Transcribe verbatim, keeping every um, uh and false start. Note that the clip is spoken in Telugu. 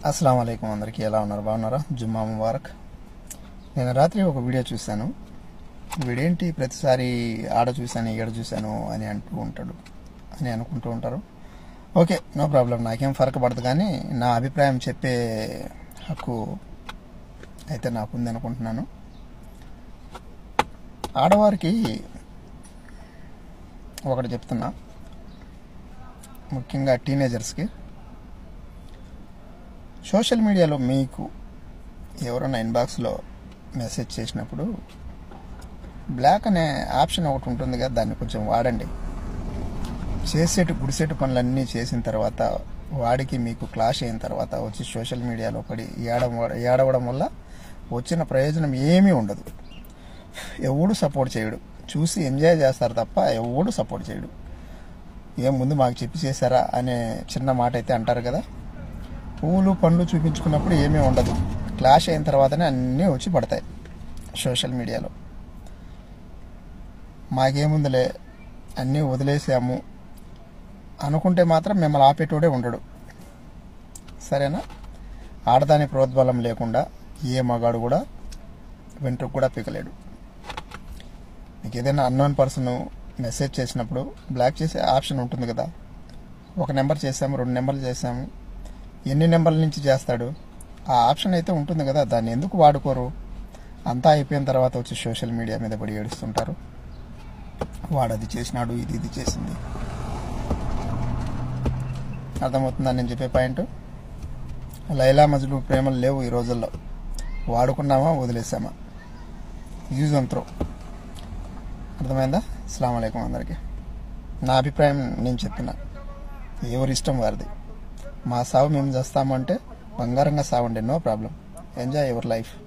అస్సలాము అలైకుం అందరికీ ఎలా ఉన్నారు బాగున్నారా జుమ్మా ముబారక్ నేను రాత్రి ఒక వీడియో చూశాను వీడేంటి ప్రతిసారి ఆడ చూశాను ఈడ చూశాను అని అంటూ ఉంటాడు అని అనుకుంటూ ఉంటారు ఓకే నో ప్రాబ్లం నాకేం ఫరక పడదు కానీ నా అభిప్రాయం చెప్పే హక్కు అయితే నాకుంది అనుకుంటున్నాను ఆడవారికి ఒకటి చెప్తున్నా ముఖ్యంగా టీనేజర్స్కి సోషల్ మీడియాలో మీకు ఎవరైనా ఇన్బాక్స్లో మెసేజ్ చేసినప్పుడు బ్లాక్ అనే ఆప్షన్ ఒకటి ఉంటుంది కదా దాన్ని కొంచెం వాడండి చేసేటు గుడిసేటు పనులన్నీ చేసిన తర్వాత వాడికి మీకు క్లాష్ అయిన తర్వాత వచ్చి సోషల్ మీడియాలో పడి ఏడవ ఏడవడం వల్ల వచ్చిన ప్రయోజనం ఏమీ ఉండదు ఎవడు సపోర్ట్ చేయడు చూసి ఎంజాయ్ చేస్తారు తప్ప ఎవడు సపోర్ట్ చేయడు ఏం ముందు మాకు చెప్పి చేశారా అనే చిన్న మాట అయితే అంటారు కదా పూలు పండ్లు చూపించుకున్నప్పుడు ఏమీ ఉండదు క్లాష్ అయిన తర్వాతనే అన్నీ వచ్చి పడతాయి సోషల్ మీడియాలో మాకేముందులే అన్నీ వదిలేసాము అనుకుంటే మాత్రం మిమ్మల్ని ఆపేటోడే ఉండడు సరేనా ఆడదాని ప్రోద్బలం లేకుండా ఏ మగాడు కూడా వెంట్రుకు కూడా పీకలేడు మీకు ఏదైనా అన్నోన్ పర్సన్ మెసేజ్ చేసినప్పుడు బ్లాక్ చేసే ఆప్షన్ ఉంటుంది కదా ఒక నెంబర్ చేసాము రెండు నెంబర్లు చేసాము ఎన్ని నెంబర్ల నుంచి చేస్తాడు ఆ ఆప్షన్ అయితే ఉంటుంది కదా దాన్ని ఎందుకు వాడుకోరు అంతా అయిపోయిన తర్వాత వచ్చి సోషల్ మీడియా మీద పడి ఏడుస్తుంటారు వాడు అది చేసినాడు ఇది ఇది చేసింది అర్థమవుతుందా నేను చెప్పే పాయింట్ లైలా మజ్ను ప్రేమలు లేవు ఈ రోజుల్లో వాడుకున్నామా వదిలేసామా యూజ్ అండ్ త్రో అర్థమైందా అస్సలాము అలైకుం అందరికీ నా అభిప్రాయం నేను చెప్పిన ఎవరి ఇష్టం వారిది మా సావు మేము చేస్తామంటే బంగారంగా సావండి no problem enjoy your life